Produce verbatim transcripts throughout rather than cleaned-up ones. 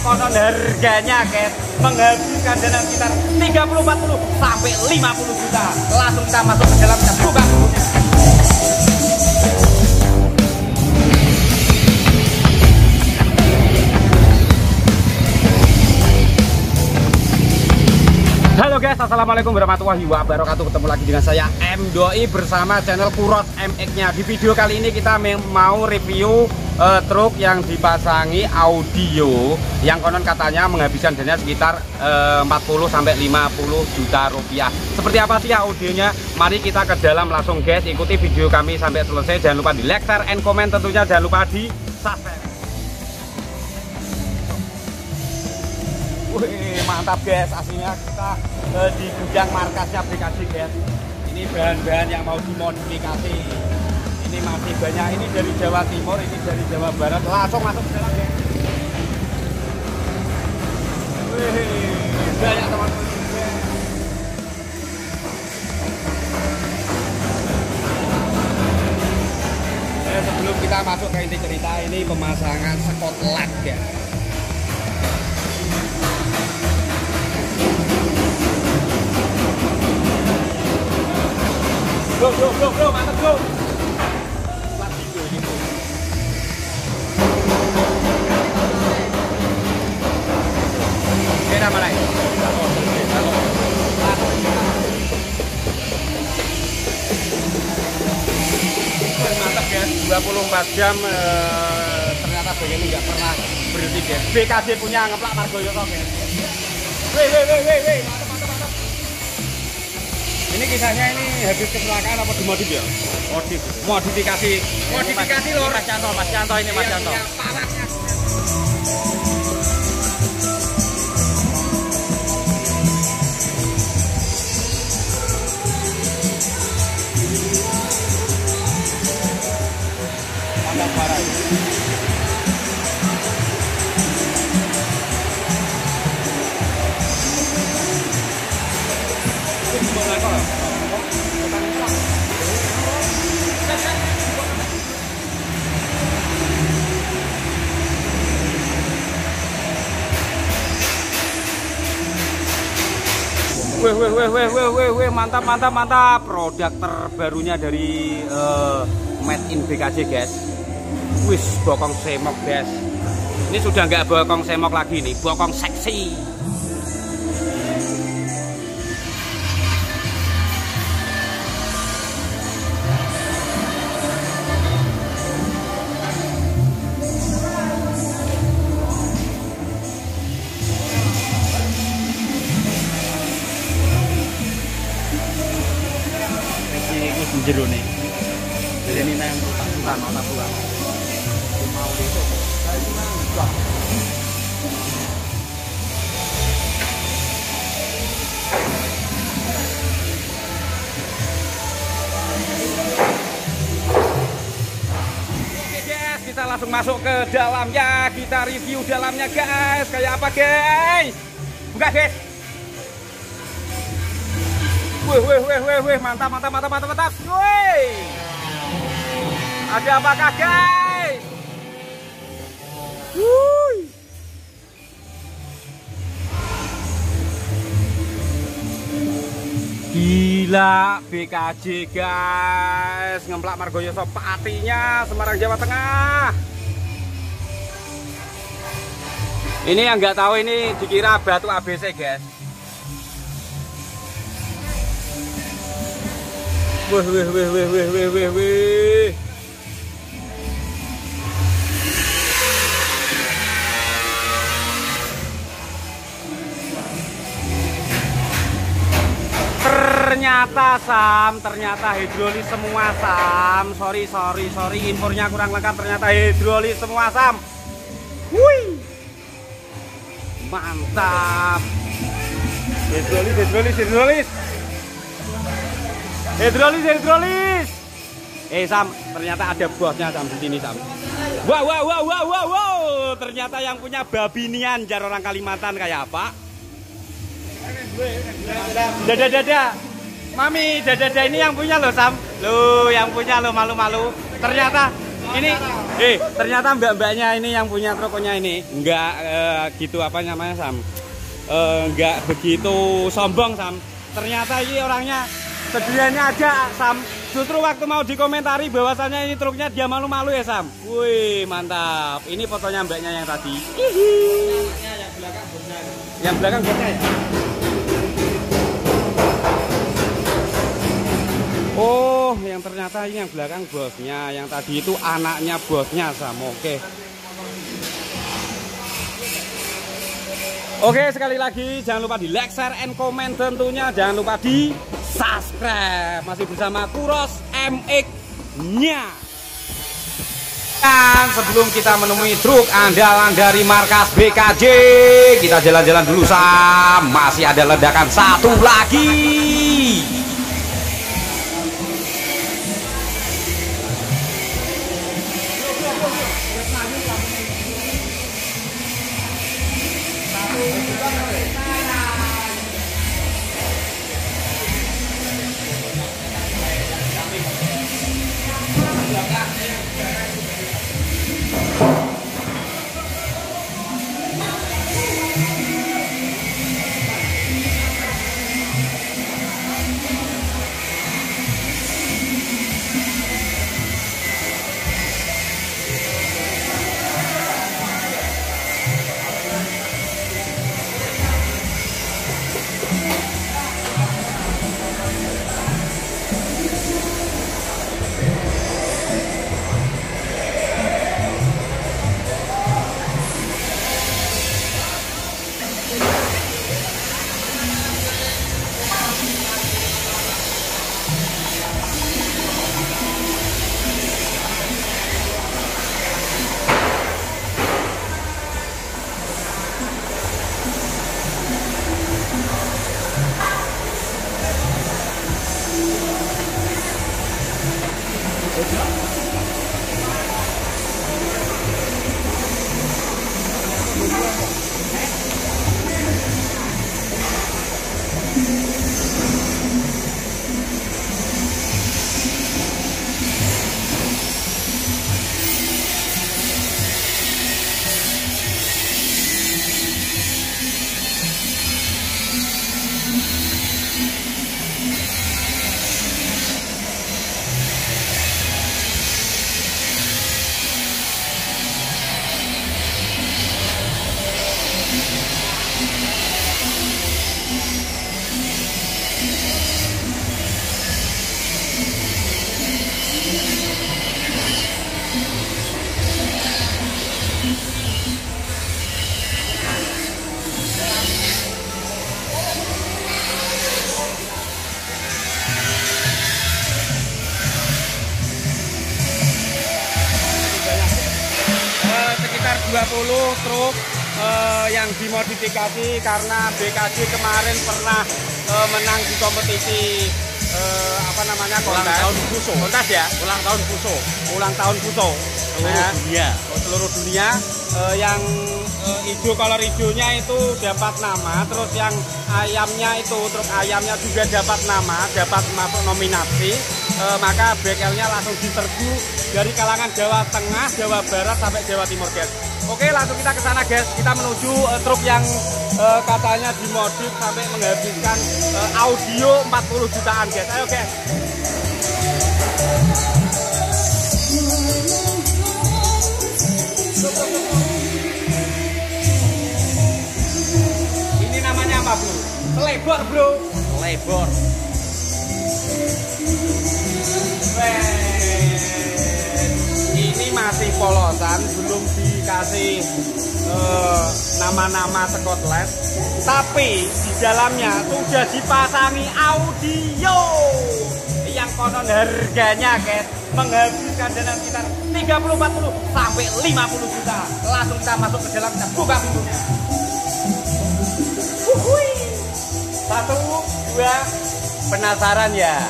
konon harganya guys menghabiskan dana sekitar tiga puluh empat puluh sampai lima puluh juta. Langsung kita masuk ke dalam, kita buka bukunya. Halo guys, assalamualaikum warahmatullahi wabarakatuh. Ketemu lagi dengan saya M Doi bersama channel Kuros M X-nya. Di video kali ini kita mau review uh, truk yang dipasangi audio yang konon katanya menghabiskan dana sekitar uh, empat puluh sampai lima puluh juta rupiah. Seperti apa sih audionya? Mari kita ke dalam langsung guys. Ikuti video kami sampai selesai. Jangan lupa di like, share, and comment tentunya. Jangan lupa di subscribe. Wih, mantap guys, aslinya kita eh, di gudang markasnya B K C guys. Ini bahan-bahan yang mau dimodifikasi. Ini masih banyak, ini dari Jawa Timur, ini dari Jawa Barat. Langsung masuk ke dalam guys. Wih, banyak teman-teman. Eh, sebelum kita masuk ke inti cerita, ini pemasangan skot led guys. Bro, bro, bro, bro, mantap bro. Plat hijau gitu. Kira mana ini? Mantap ya, dua puluh empat jam eh, ternyata bagian ini nggak pernah berhenti guys. B K C punya ngeplak Margoyoso guys. Wih, wih, wih, wih, wih, mantap, mantap, mantap. Ini kisahnya ini habis kecelakaan apa dimodif ya? Modif, modifikasi, modifikasi loh. Mas Canto, Mas Canto ini Mas Canto. Mantap parah. Weh, weh, weh, weh, weh, weh, weh, mantap, mantap, mantap. Produk terbarunya dari uh, Made in B K C guys. Wis, bokong semok guys. Ini sudah nggak bokong semok lagi nih, bokong seksi. Jero nih. Jadi ini nang tak nona buang. Mau itu. Oke guys, kita langsung masuk ke dalamnya. Kita review dalamnya guys. Kayak apa guys? Buka guys. Wih, wih, wih, wih, wih, mantap, mantap, mantap, mantap, mantap. Wih, ada apakah guys? Wih, gila B K C guys, ngemplak Margoyoso Patinya, Semarang, Jawa Tengah. Ini yang nggak tahu ini dikira batu A B C guys. Wih, wih, wih, wih, wih, wih, wih, wih. Ternyata Sam, ternyata hidrolis semua Sam. Sorry, sorry, sorry, infonya kurang lengkap. Ternyata hidrolis semua Sam. Wih, mantap. Hidrolis, hidrolis, hidrolis. Hidrolis, hidrolis. Eh Sam, ternyata ada bosnya Sam di sini Sam. Wow, wow, wow, wow, wow, wow. Ternyata yang punya Babinian jar orang Kalimantan kayak apa? Dada, dada. Mami, dada, dada ini yang punya lo Sam. Lo yang punya lo malu-malu. Ternyata Ini, eh ternyata mbak-mbaknya ini yang punya tokonya ini nggak eh, gitu apa namanya Sam, eh, nggak begitu sombong Sam. Ternyata ini orangnya sedianya aja Sam. Justru waktu mau dikomentari bahwasannya ini truknya dia malu-malu ya Sam. Wih mantap. Ini fotonya mbaknya yang tadi. Hihi. Yang belakang bosnya. Yang belakang bosnya ya. Oh, yang ternyata ini yang belakang bosnya, yang tadi itu anaknya bosnya Sam. Oke. Oke, sekali lagi jangan lupa di like, share, and comment tentunya. Jangan lupa di subscribe. Masih bersama Kuros M X-nya. Dan sebelum kita menemui truk andalan dari markas B K J, kita jalan-jalan dulu Sam. Masih ada ledakan satu lagi. dua puluh truk eh, yang dimodifikasi karena B K J kemarin pernah eh, menang di kompetisi eh, apa namanya kontes, ulang tahun Fuso, kontes ya, ulang tahun Fuso, ulang tahun Fuso seluruh ya, dunia, seluruh dunia eh, yang eh, hijau kolor hijaunya itu dapat nama, terus yang ayamnya itu truk ayamnya juga dapat nama, dapat masuk nominasi. E, maka bengkelnya langsung diserbu dari kalangan Jawa Tengah, Jawa Barat sampai Jawa Timur guys. Oke langsung kita ke sana guys. Kita menuju e, truk yang e, katanya dimodif sampai menghabiskan e, audio empat puluh jutaan guys. Ayo guys. Ini namanya apa bro? Selebor bro. Selebor. Ini masih polosan, belum dikasih nama-nama uh, Scotland, tapi di dalamnya sudah dipasangi audio yang konon harganya guys menghabiskan dana sekitar tiga puluh empat puluh sampai lima puluh juta. Langsung kita masuk ke dalam, kita buka pintunya. Uhuy. Satu, dua, penasaran ya?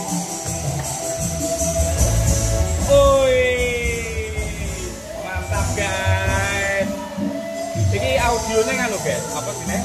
Wih, mantap guys. Ini audionya kan lo guys, apa sih nih?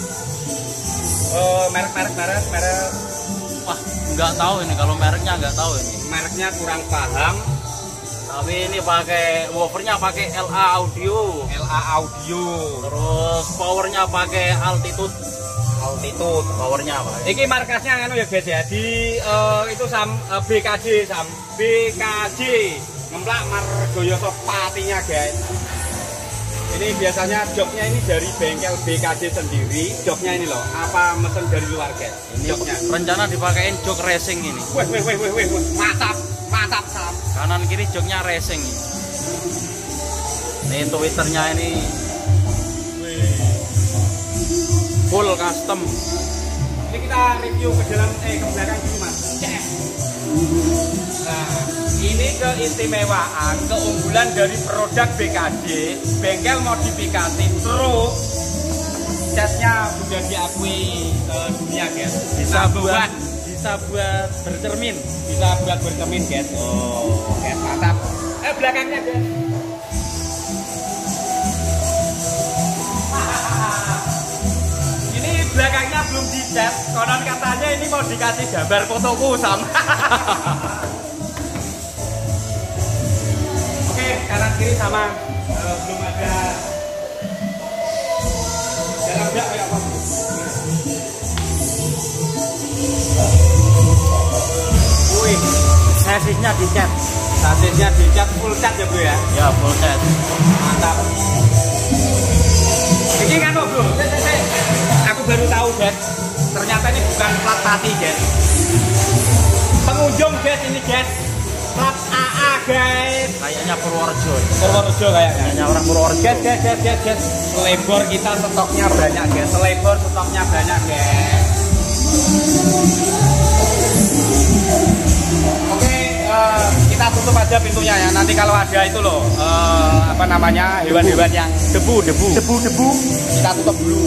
Uh, merek merek merek merek. Wah, nggak tahu ini kalau mereknya nggak tahu ini. Mereknya kurang paham. Tapi ini pakai woofernya pakai L A audio. L A audio. Terus powernya pakai altitude. Altitude Powernya apa? Iki markasnya anu ya guys ya. Di uh, itu sam uh, B K J sam B K J. Ngemplak Margoyoso patinya guys. Ini biasanya joknya ini dari bengkel B K J sendiri. Joknya ini loh, apa mesen dari luar guys? Ini joknya. Rencana dipakein jok racing ini. Wih wih wih wih wih, mantap, mantap sam. Kanan kiri joknya racing. Ini Twitternya ini full custom. Ini kita review ke dalam eh ke belakang dulu mas. Cek. Nah, ini keistimewaan, keunggulan dari produk B K J, bengkel modifikasi truk. Catnya sudah diakui ke dunia guys. Bisa Nah, buat bisa buat bercermin. Bisa buat bercermin guys. Oh, guys mantap. Eh belakangnya guys. Ini belakangnya belum dicat. Konon katanya ini mau dikasih gambar fotoku sama. Oke, kanan kiri sama. Uh, belum ada. Dalam enggak kayak apa? Wih, Sasisnya dicat. sasisnya dicat full cat ya bro ya? Ya full cat. Mantap. Ini kan bro, saya, saya, saya. Aku baru tahu guys. Ternyata ini bukan plat pati guys. Pengunjung guys ini guys. Plat A A guys. Kayaknya Purworejo. Purworejo kayaknya. Kayaknya orang Purworejo. Guys, guys, guys, guys, guys. Selebor kita stoknya banyak guys. Selebor stoknya banyak guys. Oke, uh, kita tutup aja pintunya ya. Nanti kalau ada itu loh, uh, apa namanya hewan-hewan yang debu, debu, debu, debu, kita tutup dulu.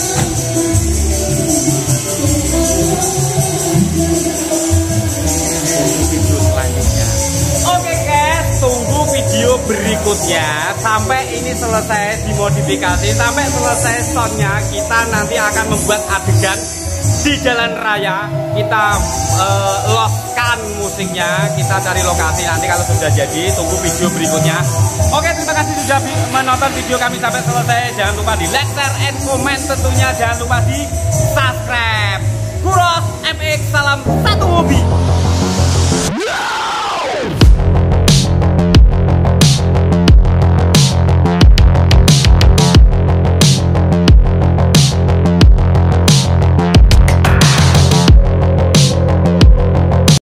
Video selanjutnya. Oke guys, tunggu video berikutnya sampai ini selesai dimodifikasi, sampai selesai soundnya. Kita nanti akan membuat adegan di jalan raya. Kita uh, loskan musiknya, kita cari lokasi nanti kalau sudah jadi. Tunggu video berikutnya. Oke, terima kasih sudah menonton video kami sampai selesai. Jangan lupa di like, share, and comment tentunya. Jangan lupa di subscribe. Kuros M X, salam satu hobi.